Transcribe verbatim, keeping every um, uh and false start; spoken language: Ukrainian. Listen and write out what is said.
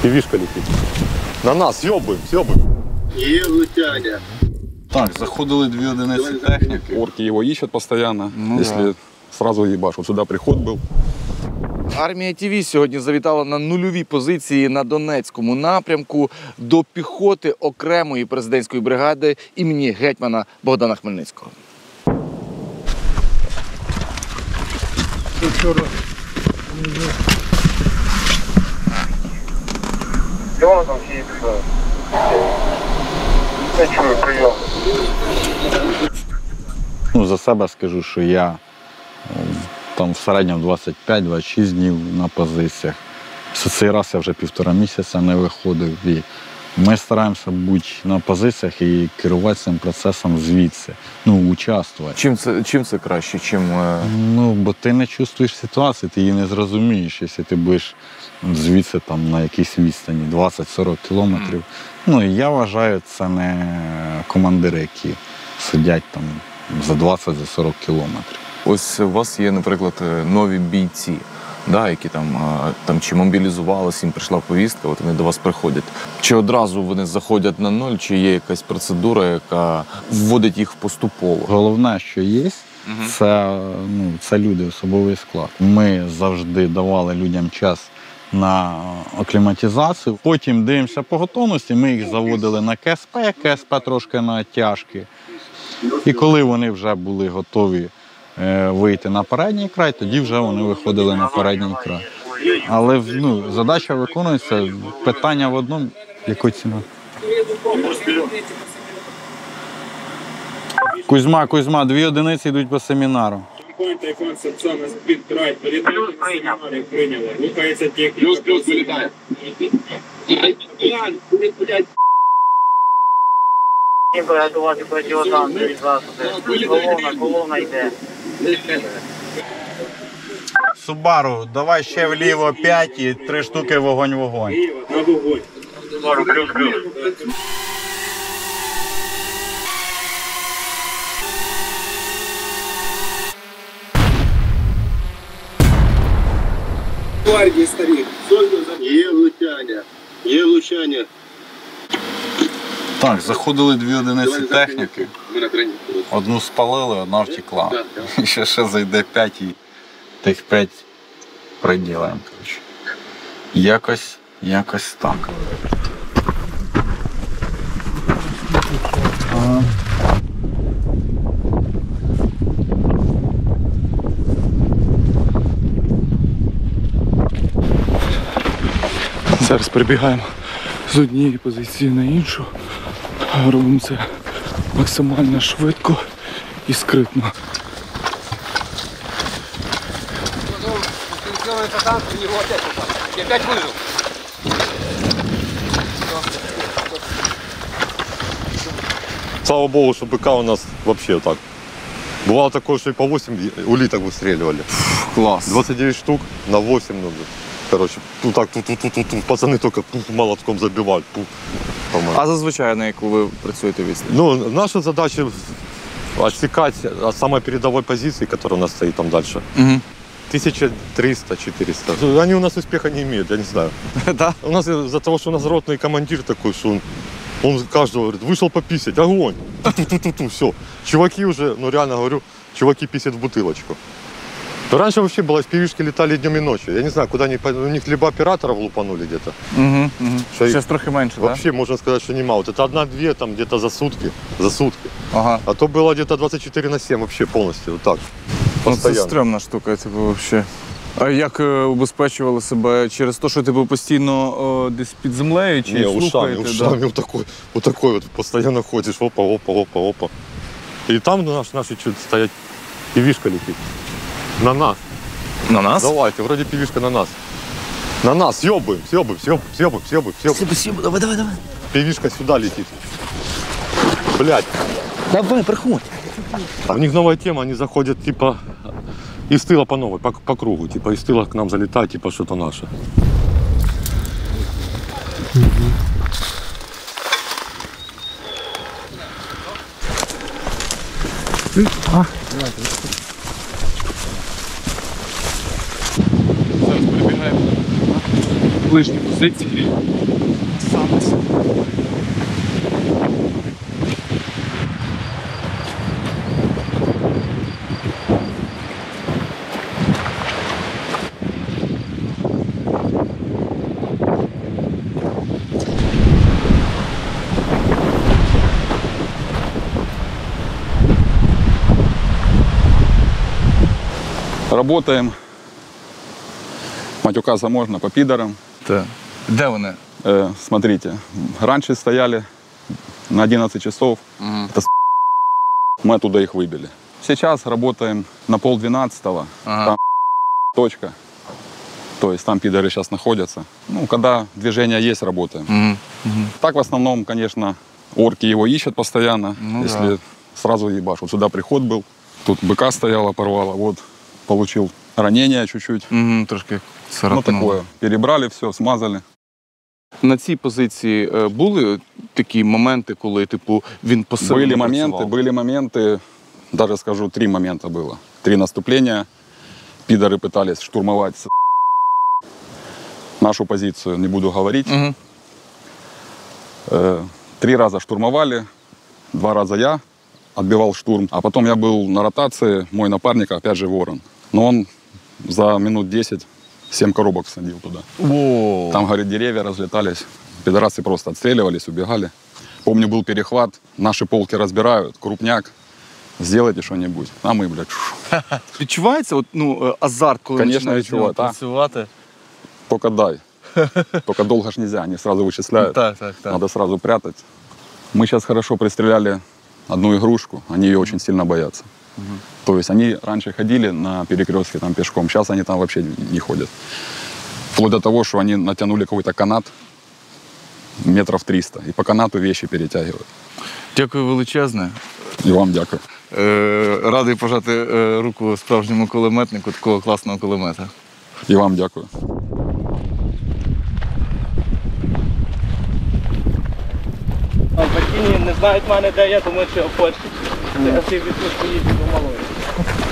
Півішка летить. На нас, съебуем, съебуем. Є влучання. Так, заходили дві одиниці техніки. Орки его ищут постоянно, ну, если да. сразу ебашь. Вот сюда приход был. Армія ТВ сьогодні завітала на нульові позиції на Донецькому напрямку до піхоти окремої президентської бригади імені гетьмана Богдана Хмельницького. Ну, за себе скажу, що я там в середньому двадцять п'ять - двадцять шість днів на позиціях. Цей раз я вже півтора місяця не виходив. І ми стараємося бути на позиціях і керувати цим процесом звідси, ну, участвувати. Чим це, чим це краще? Чим, е... Ну, бо ти не чувствуєш ситуацію, ти її не зрозумієш, якщо ти будеш звідси там на якійсь відстані двадцять - сорок кілометрів. Ну, і я вважаю, це не командири, які сидять там за двадцять - сорок кілометрів. Ось у вас є, наприклад, нові бійці, да, які там, там чи мобілізувалися, їм прийшла повістка, от вони до вас приходять. Чи одразу вони заходять на ноль, чи є якась процедура, яка вводить їх поступово? Головне, що є, це, ну, це люди, особовий склад. Ми завжди давали людям час на акліматизацію. Потім дивимося по готовності, ми їх заводили на КСП, КСП трошки на тяжкі. І коли вони вже були готові вийти на передній край, тоді вже вони виходили на передній край. Але, ну, задача виконується, питання в одному, яку ціну? Кузьма, Кузьма, дві одиниці йдуть по семінару. Плюс, плюс, вилітає. Колона, колона йде. Субару, давай ще вліво п'ять і три штуки вогонь-вогонь. На вогонь. Субару, плюс, плюс. Гвардії старі. Є влучання. Є влучання. Так, заходили дві одиниці техніки. Одну спалили, одна втекла. І ще, ще зайде п'ять і тих п'ять приділаємо. Якось, якось так. Ага. Зараз перебігаємо з однієї позиції на іншу. Робимо це максимально швидко і скритно. Слава богу, что БК у нас вообще так. Бывало такое, что и по восемь улиток выстреливали. Клас. двадцать девять штук на восемь, ну, короче, ну так, тут, тут, тут, тут, пацаны только молотком забивают. А зазвичай на яку ви працюєте відстань? Ну, наша задача отсекать от самой передовой позиции, которая у нас стоит там дальше. Угу. тысяча триста - четыреста. Они у нас успеха не имеют, я не знаю. Да? У нас из-за того, что у нас ротный командир такой, что он, он каждого говорит, вышел пописать, огонь. Ту-ту-ту-ту, все. Чуваки уже, ну реально говорю, чуваки писят в бутылочку. Раньше вообще было, пивишки летали днем и ночью. Я не знаю, куда они, у них либо операторов лупанули где-то. Угу, угу. Что Сейчас трохи меньше, вообще, да? Можно сказать, что немало. Вот это одна-две там где-то за сутки, за сутки. Ага. А то было где-то двадцять чотири на сім вообще повністю, вот так. Ну, це стрьомна штука, типу, взагалі. А як е, убезпечували себе? Через те, що ти був постійно о, десь під землею? Чи не, ушами, слухаєте? ушами, Да? вот такой, вот такой вот, постоянно ходишь, опа, опа, опа, опа. И там наш, наши что-то стоять, пивишка летит. На нас. На нас? Давайте, вроде пивишка на нас. На нас, съебаем, съебаем, съебаем, съебаем, съебаем, съебаем. Съебаем, давай, давай, давай. Пивишка сюда летит. Блядь. Давай, проходь. А у них новая тема, они заходят, типа, из тыла по новой, по, по кругу. Типа, из тыла к нам залетает, типа, что-то наше. А. Зараз перебігаємо. ближні позиції. Саме це. Работаем. Матюкаться можно по пидорам. Так. Де вони? Э, смотрите, раньше стояли на одиннадцать часов. Это с***. Мы оттуда их выбили. Сейчас работаем на полдвенадцатого. Ага. Там точка. То есть там пидоры сейчас находятся. Ну, когда движение есть, работаем. Угу. Угу. Так в основном, конечно, орки его ищут постоянно. Ну если да. сразу ебашь. Вот сюда приход был. Тут быка стояла, порвала. Вот получил ранение чуть-чуть. Угу, трошки Ну, царапнуло. такое. Перебрали все, смазали. На цій позиції е, були такі моменти, коли, типу, він посилено Были моменты, працював? были моменты, даже скажу, три момента было. Три наступления. Пидоры пытались штурмовать с- нашу позицию, не буду говорить. Угу. Э, Три раза штурмовали, два раза я отбивал штурм. А потом я был на ротации, мой напарник, опять же, Ворон. Но он за минут десять семь коробок всадил туда. Воу. Там, говорит, деревья разлетались. Пидорасы просто отстреливались, убегали. Помню, был перехват, наши полки разбирают, крупняк. Сделайте что-нибудь. А мы, блядь, шу. Відчувається от, ну, е, азарт, коли Конечно, починаєш з нього відчуваю, так. працювати? Только дай. Только долго ж нельзя, они сразу вычисляют. Так, так, так. Надо сразу прятать. Мы сейчас хорошо пристреляли одну игрушку, они ее очень сильно боятся. То есть они раньше ходили на перекрестке там пешком, сейчас они там вообще не ходят. Вплоть до того, что они натянули какой-то канат метров триста, и по канату вещи перетягивают. Дякую величезне. И вам дякую. Е, радий пожати е, руку справжньому кулеметнику такого класного кулемета. И вам дякую. Батьківні не знають мене, де я, тому що хочуть. Я всі відпустку їздять до малої.